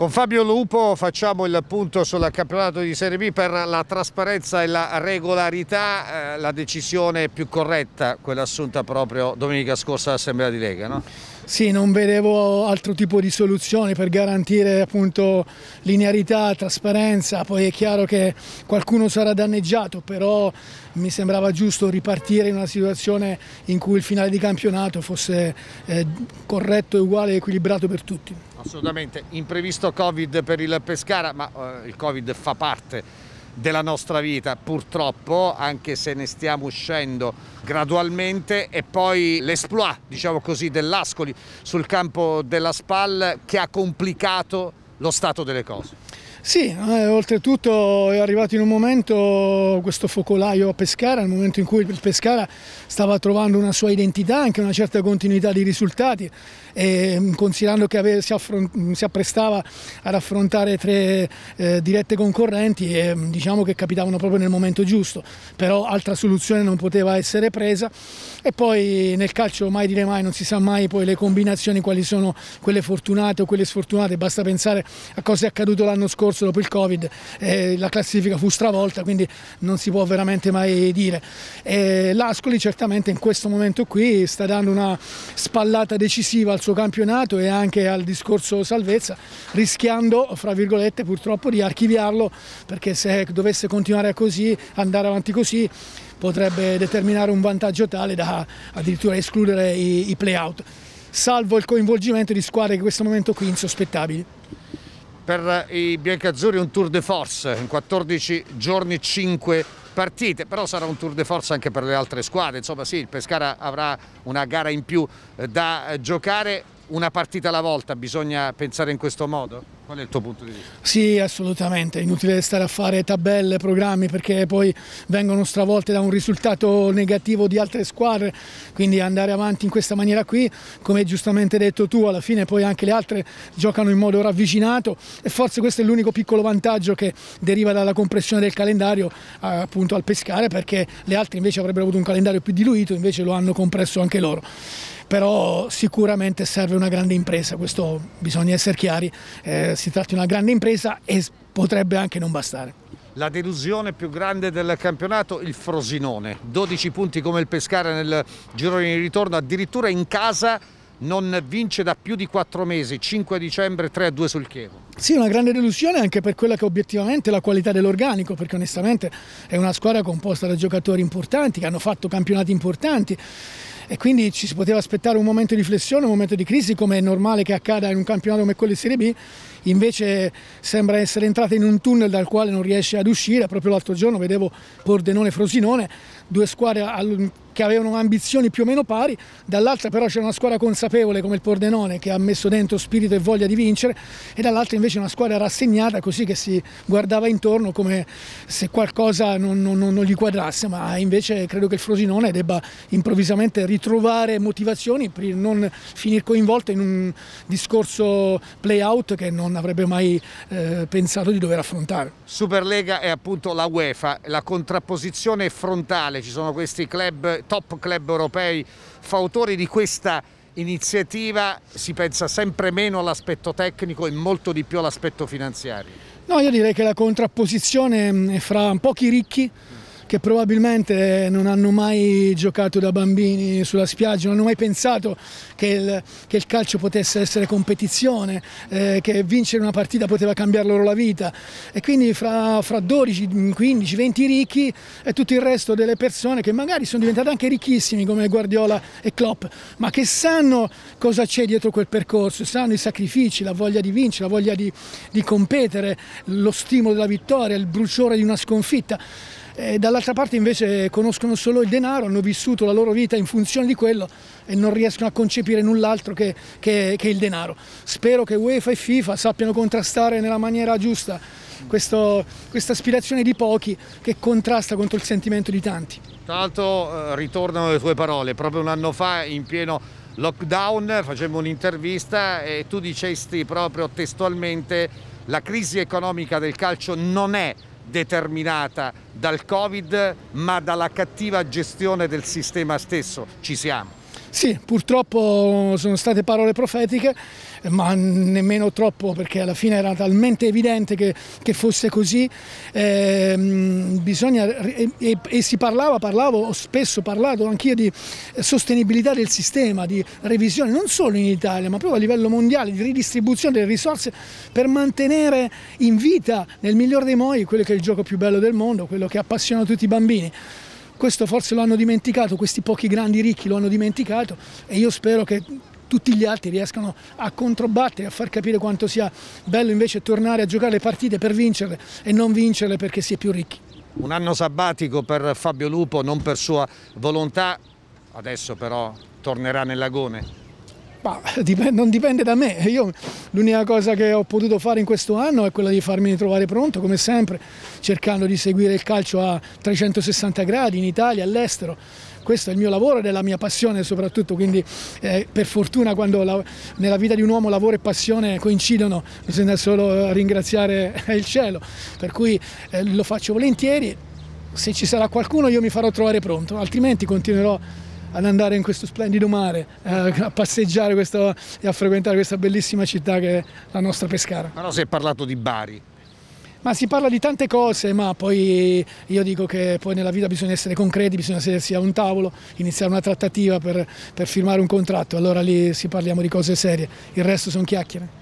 Con Fabio Lupo facciamo il punto sul campionato di Serie B. Per la trasparenza e la regolarità, la decisione più corretta, quella assunta proprio domenica scorsa all'Assemblea di Lega, no? Sì, non vedevo altro tipo di soluzione per garantire appunto linearità, trasparenza. Poi è chiaro che qualcuno sarà danneggiato, però mi sembrava giusto ripartire in una situazione in cui il finale di campionato fosse corretto e uguale e equilibrato per tutti. Assolutamente. Imprevisto Covid per il Pescara, ma il Covid fa parte della nostra vita purtroppo, anche se ne stiamo uscendo gradualmente. E poi l'esploit, diciamo così, dell'Ascoli sul campo della SPAL, che ha complicato lo stato delle cose. Sì, oltretutto è arrivato in un momento questo focolaio a Pescara, nel momento in cui il Pescara stava trovando una sua identità, anche una certa continuità di risultati, e considerando che si apprestava ad affrontare tre dirette concorrenti, diciamo che capitavano proprio nel momento giusto, però altra soluzione non poteva essere presa. E poi nel calcio mai dire mai, non si sa mai poi le combinazioni quali sono, quelle fortunate o quelle sfortunate. Basta pensare a cosa è accaduto l'anno scorso dopo il Covid, la classifica fu stravolta, quindi non si può veramente mai dire. L'Ascoli certamente in questo momento qui sta dando una spallata decisiva al suo campionato e anche al discorso salvezza, rischiando, fra virgolette, purtroppo di archiviarlo, perché se dovesse continuare così, andare avanti così, potrebbe determinare un vantaggio tale da addirittura escludere i play-out, salvo il coinvolgimento di squadre che in questo momento qui insospettabili. Per i biancazzurri un tour de force, in 14 giorni 5 partite, però sarà un tour de force anche per le altre squadre. Insomma sì, il Pescara avrà una gara in più da giocare, una partita alla volta, bisogna pensare in questo modo? Qual è il tuo punto di vista? Sì, assolutamente, è inutile stare a fare tabelle, programmi, perché poi vengono stravolte da un risultato negativo di altre squadre, quindi andare avanti in questa maniera qui, come hai giustamente detto tu, alla fine poi anche le altre giocano in modo ravvicinato, e forse questo è l'unico piccolo vantaggio che deriva dalla compressione del calendario appunto al Pescara, perché le altre invece avrebbero avuto un calendario più diluito, invece lo hanno compresso anche loro. Però sicuramente serve una grande impresa, questo bisogna essere chiari, si tratta di una grande impresa e potrebbe anche non bastare. La delusione più grande del campionato, il Frosinone, 12 punti come il Pescara nel girone di ritorno, addirittura in casa non vince da più di 4 mesi, 5 dicembre 3-2 sul Chievo. Sì, una grande delusione anche per quella che obiettivamente è la qualità dell'organico, perché onestamente è una squadra composta da giocatori importanti che hanno fatto campionati importanti, e quindi ci si poteva aspettare un momento di flessione, un momento di crisi, come è normale che accada in un campionato come quello di Serie B. Invece sembra essere entrata in un tunnel dal quale non riesce ad uscire. Proprio l'altro giorno vedevo Pordenone e Frosinone, due squadre che avevano ambizioni più o meno pari, dall'altra però c'era una squadra consapevole come il Pordenone, che ha messo dentro spirito e voglia di vincere, e dall'altra invece una squadra rassegnata, così che si guardava intorno come se qualcosa non gli quadrasse. Ma invece credo che il Frosinone debba improvvisamente ritrovare motivazioni per non finire coinvolto in un discorso play-out che non avrebbe mai pensato di dover affrontare. Superlega è appunto la UEFA, la contrapposizione frontale, ci sono questi club, top club europei fautori di questa iniziativa, si pensa sempre meno all'aspetto tecnico e molto di più all'aspetto finanziario. No, io direi che la contrapposizione è fra pochi ricchi che probabilmente non hanno mai giocato da bambini sulla spiaggia, non hanno mai pensato che il calcio potesse essere competizione, che vincere una partita poteva cambiare loro la vita, e quindi fra 12, 15, 20 ricchi e tutto il resto delle persone che magari sono diventate anche ricchissimi come Guardiola e Klopp, ma che sanno cosa c'è dietro quel percorso, sanno i sacrifici, la voglia di vincere, la voglia di competere, lo stimolo della vittoria, il bruciore di una sconfitta. E dall'altra parte invece conoscono solo il denaro, hanno vissuto la loro vita in funzione di quello e non riescono a concepire null'altro che il denaro. Spero che UEFA e FIFA sappiano contrastare nella maniera giusta questa aspirazione di pochi che contrasta contro il sentimento di tanti. Tra l'altro ritornano le tue parole, proprio un anno fa in pieno lockdown facemmo un'intervista e tu dicesti proprio testualmente: la crisi economica del calcio non è determinata dal Covid, ma dalla cattiva gestione del sistema stesso. Ci siamo. Sì, purtroppo sono state parole profetiche, ma nemmeno troppo, perché alla fine era talmente evidente che fosse così. Si parlavo, ho spesso parlato anch'io di sostenibilità del sistema, di revisione, non solo in Italia, ma proprio a livello mondiale, di ridistribuzione delle risorse per mantenere in vita, nel miglior dei modi, quello che è il gioco più bello del mondo, quello che appassiona tutti i bambini. Questo forse lo hanno dimenticato, questi pochi grandi ricchi lo hanno dimenticato, e io spero che tutti gli altri riescano a controbattere, a far capire quanto sia bello invece tornare a giocare le partite per vincerle e non vincerle perché si è più ricchi. Un anno sabbatico per Fabio Lupo, non per sua volontà, adesso però tornerà nel Lagone. Ma non dipende da me. L'unica cosa che ho potuto fare in questo anno è quella di farmi trovare pronto, come sempre, cercando di seguire il calcio a 360 gradi in Italia, all'estero. Questo è il mio lavoro ed è la mia passione soprattutto, quindi per fortuna quando nella vita di un uomo lavoro e passione coincidono, bisogna solo ringraziare il cielo, per cui lo faccio volentieri. Se ci sarà qualcuno io mi farò trovare pronto, altrimenti continuerò ad andare in questo splendido mare, a passeggiare e a frequentare questa bellissima città che è la nostra Pescara. Ma no, si è parlato di Bari. Ma si parla di tante cose, ma poi io dico che poi nella vita bisogna essere concreti, bisogna sedersi a un tavolo, iniziare una trattativa per firmare un contratto, allora lì parliamo di cose serie, il resto sono chiacchiere.